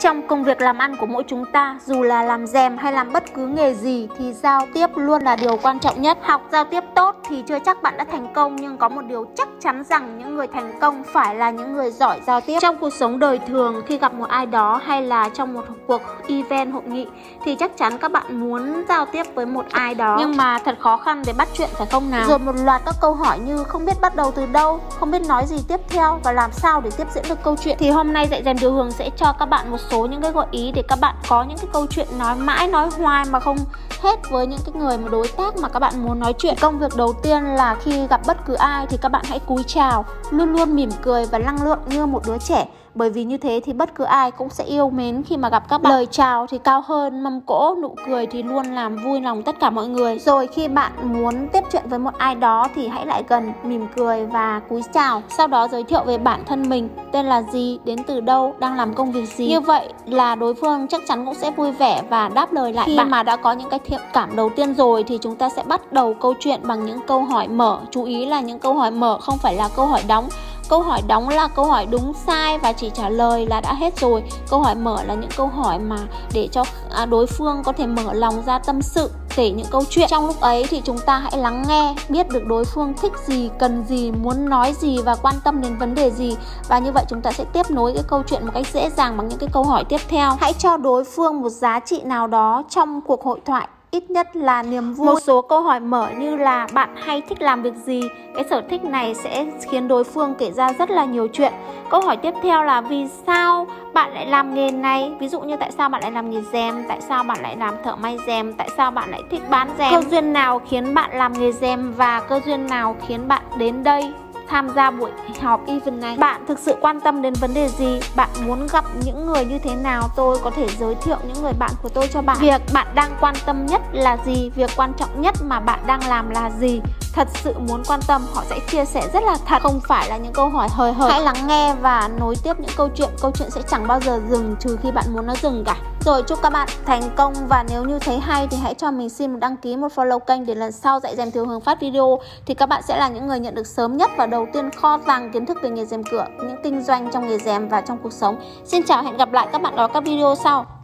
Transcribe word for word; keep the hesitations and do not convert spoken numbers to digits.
Trong công việc làm ăn của mỗi chúng ta, dù là làm rèm hay làm bất cứ nghề gì thì giao tiếp luôn là điều quan trọng nhất. Học giao tiếp tốt thì chưa chắc bạn đã thành công, nhưng có một điều chắc chắn rằng những người thành công phải là những người giỏi giao tiếp. Trong cuộc sống đời thường, khi gặp một ai đó hay là trong một cuộc event, hội nghị thì chắc chắn các bạn muốn giao tiếp với một ai đó, nhưng mà thật khó khăn để bắt chuyện, phải không nào? Rồi một loạt các câu hỏi như không biết bắt đầu từ đâu, không biết nói gì tiếp theo và làm sao để tiếp diễn được câu chuyện. Thì hôm nay Dạy Rèm Điều Hướng sẽ cho các bạn một số những cái gợi ý để các bạn có những cái câu chuyện nói mãi nói hoài mà không hết với những cái người mà đối tác mà các bạn muốn nói chuyện. Công việc đầu tiên là khi gặp bất cứ ai thì các bạn hãy cúi chào, luôn luôn mỉm cười và năng lượng như một đứa trẻ. Bởi vì như thế thì bất cứ ai cũng sẽ yêu mến khi mà gặp các bạn. Lời chào thì cao hơn mâm cỗ, nụ cười thì luôn làm vui lòng tất cả mọi người. Rồi khi bạn muốn tiếp chuyện với một ai đó thì hãy lại gần, mỉm cười và cúi chào. Sau đó giới thiệu về bản thân mình, tên là gì, đến từ đâu, đang làm công việc gì. Như vậy là đối phương chắc chắn cũng sẽ vui vẻ và đáp lời lại. Khi bạn mà đã có những cái thiện cảm đầu tiên rồi thì chúng ta sẽ bắt đầu câu chuyện bằng những câu hỏi mở. Chú ý là những câu hỏi mở, không phải là câu hỏi đóng. Câu hỏi đóng là câu hỏi đúng sai và chỉ trả lời là đã hết rồi. Câu hỏi mở là những câu hỏi mà để cho đối phương có thể mở lòng ra tâm sự, kể những câu chuyện. Trong lúc ấy thì chúng ta hãy lắng nghe, biết được đối phương thích gì, cần gì, muốn nói gì và quan tâm đến vấn đề gì. Và như vậy chúng ta sẽ tiếp nối cái câu chuyện một cách dễ dàng bằng những cái câu hỏi tiếp theo. Hãy cho đối phương một giá trị nào đó trong cuộc hội thoại, ít nhất là niềm vui. Một số câu hỏi mở như là bạn hay thích làm việc gì. Cái sở thích này sẽ khiến đối phương kể ra rất là nhiều chuyện. Câu hỏi tiếp theo là vì sao bạn lại làm nghề này. Ví dụ như tại sao bạn lại làm nghề rèm, tại sao bạn lại làm thợ may rèm, tại sao bạn lại thích bán rèm. Cơ duyên nào khiến bạn làm nghề rèm và cơ duyên nào khiến bạn đến đây tham gia buổi họp event này. Bạn thực sự quan tâm đến vấn đề gì? Bạn muốn gặp những người như thế nào? Tôi có thể giới thiệu những người bạn của tôi cho bạn. Việc bạn đang quan tâm nhất là gì? Việc quan trọng nhất mà bạn đang làm là gì? Thật sự muốn quan tâm, họ sẽ chia sẻ rất là thật, không phải là những câu hỏi hời hợt. Hãy lắng nghe và nối tiếp những câu chuyện. Câu chuyện sẽ chẳng bao giờ dừng trừ khi bạn muốn nó dừng cả. Rồi, chúc các bạn thành công, và nếu như thấy hay thì hãy cho mình xin một đăng ký, một follow kênh để lần sau Dạy Rèm Điều Hướng phát video thì các bạn sẽ là những người nhận được sớm nhất và đầu tiên kho tàng kiến thức về nghề rèm cửa, những kinh doanh trong nghề rèm và trong cuộc sống. Xin chào, hẹn gặp lại các bạn ở các video sau.